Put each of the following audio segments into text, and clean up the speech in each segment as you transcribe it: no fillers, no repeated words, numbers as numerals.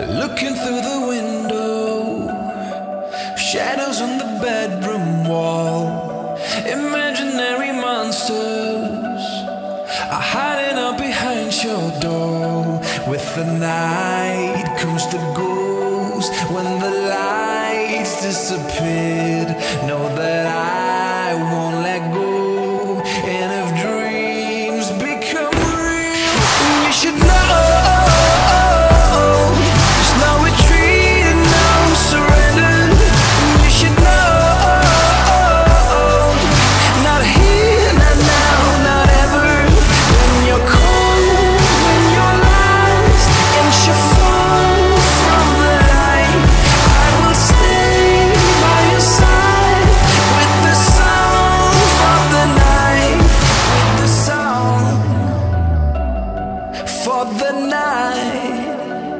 Looking through the window, shadows on the bedroom wall. Imaginary monsters are hiding up behind your door. With the night comes the ghost. When the lights disappeared, know that I won't let go. And if dreams become real, you should know. For the night,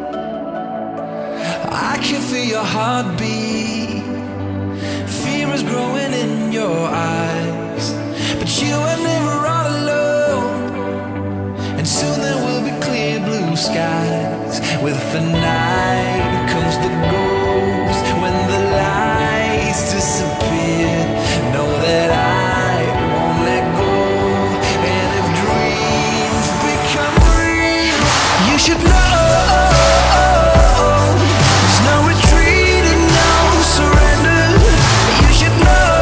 I can feel your heartbeat. Fear is growing in your eyes, but you are never all alone. And soon there will be clear blue skies. With the night comes the ghost. When the lights disappear, know that I won't let go. And if dreams become you should know, there's no retreat and no surrender. You should know,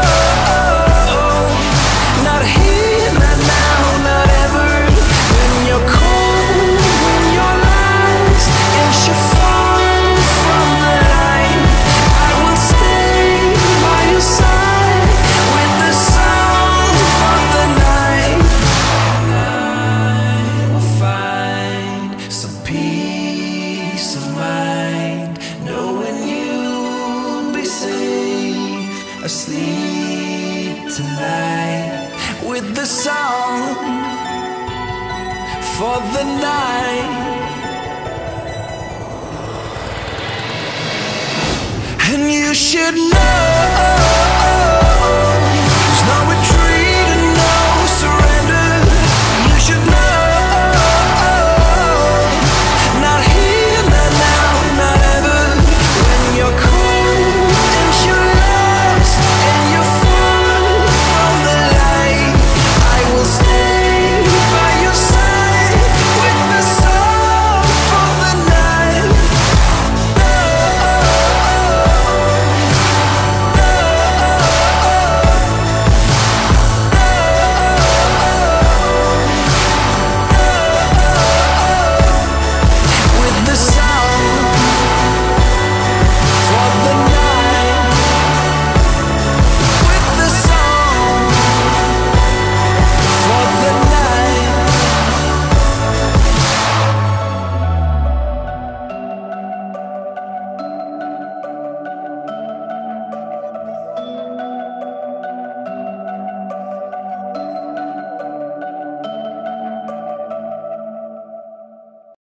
not here, not now, not ever. When you're cold, when you're lost, and you fall from the light, I will stay by your side with the sound of the night. And I will find some peace of mind, knowing you'll be safe asleep tonight. With the song for the night. And you should know